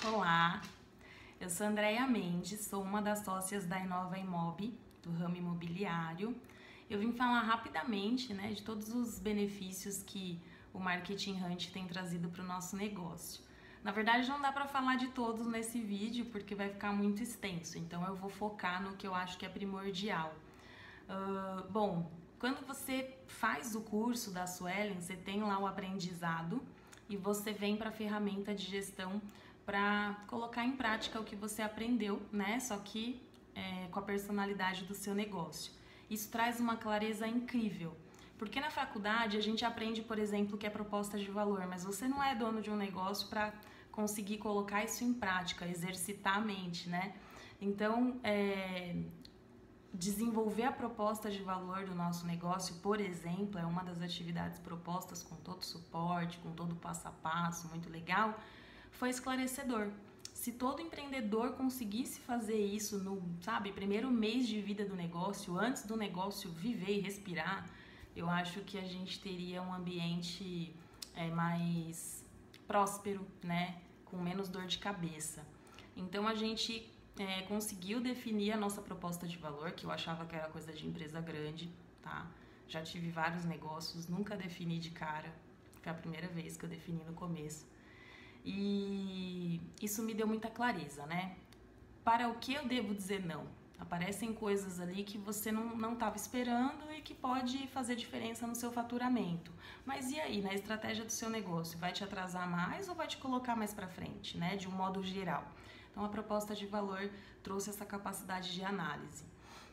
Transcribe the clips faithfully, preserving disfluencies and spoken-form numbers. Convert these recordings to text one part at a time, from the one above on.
Olá, eu sou Andréia Mendes, sou uma das sócias da Inova Imob, do ramo imobiliário. Eu vim falar rapidamente, né, de todos os benefícios que o Marketing Hunt tem trazido para o nosso negócio. Na verdade, não dá para falar de todos nesse vídeo, porque vai ficar muito extenso, então eu vou focar no que eu acho que é primordial. Uh, bom, quando você faz o curso da Suelen, você tem lá o aprendizado e você vem para a ferramenta de gestão para colocar em prática o que você aprendeu, né? Só que é, com a personalidade do seu negócio. Isso traz uma clareza incrível, porque na faculdade a gente aprende, por exemplo, que é proposta de valor, mas você não é dono de um negócio para conseguir colocar isso em prática, exercitar a mente, né? Então, é, desenvolver a proposta de valor do nosso negócio, por exemplo, é uma das atividades propostas com todo o suporte, com todo o passo a passo, muito legal. Foi esclarecedor. Se todo empreendedor conseguisse fazer isso no, sabe, primeiro mês de vida do negócio, antes do negócio viver e respirar, eu acho que a gente teria um ambiente é, mais próspero, né, com menos dor de cabeça. Então a gente é, conseguiu definir a nossa proposta de valor, que eu achava que era coisa de empresa grande, tá? Já tive vários negócios, nunca defini de cara, foi a primeira vez que eu defini no começo. E isso me deu muita clareza, né? Para o que eu devo dizer não? Aparecem coisas ali que você não estava esperando e que pode fazer diferença no seu faturamento. Mas e aí, na estratégia do seu negócio? Vai te atrasar mais ou vai te colocar mais para frente, né? De um modo geral. Então, a proposta de valor trouxe essa capacidade de análise.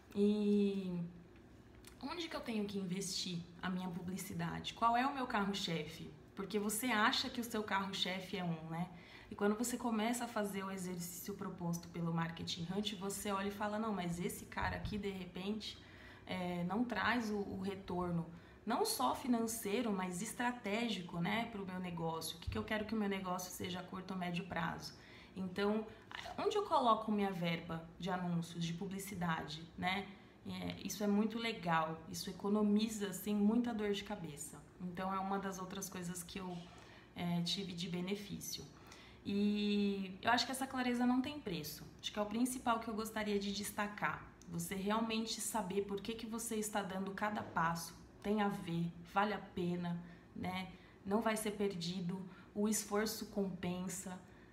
E onde que eu tenho que investir a minha publicidade? Qual é o meu carro-chefe? Porque você acha que o seu carro-chefe é um, né? E quando você começa a fazer o exercício proposto pelo Marketing Hunt, você olha e fala, não, mas esse cara aqui, de repente, é, não traz o, o retorno, não só financeiro, mas estratégico, né, para o meu negócio. O que, que eu quero que o meu negócio seja a curto ou médio prazo? Então, onde eu coloco minha verba de anúncios, de publicidade, né? É, isso é muito legal, isso economiza assim, muita dor de cabeça. Então é uma das outras coisas que eu é, tive de benefício. E eu acho que essa clareza não tem preço. Acho que é o principal que eu gostaria de destacar. Você realmente saber por que, que você está dando cada passo, tem a ver, vale a pena, né? Não vai ser perdido, o esforço compensa.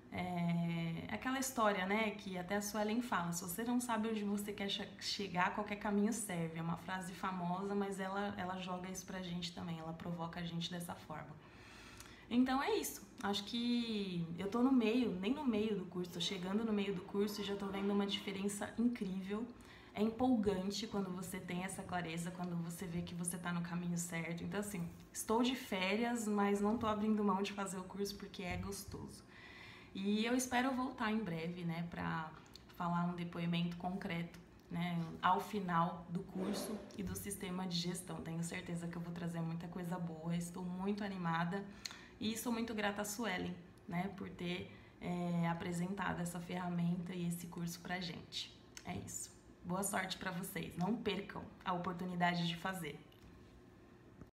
É aquela história, né, que até a Suelen fala, se você não sabe onde você quer chegar, qualquer caminho serve. É uma frase famosa, mas ela, ela joga isso pra gente também, ela provoca a gente dessa forma. Então é isso, acho que eu tô no meio, nem no meio do curso, tô chegando no meio do curso e já tô vendo uma diferença incrível. É empolgante quando você tem essa clareza, quando você vê que você tá no caminho certo. Então assim, estou de férias, mas não tô abrindo mão de fazer o curso porque é gostoso. E eu espero voltar em breve, né, para falar um depoimento concreto, né, ao final do curso e do sistema de gestão. Tenho certeza que eu vou trazer muita coisa boa, estou muito animada e sou muito grata a Suelen, né, por ter é, apresentado essa ferramenta e esse curso pra gente. É isso. Boa sorte para vocês, não percam a oportunidade de fazer.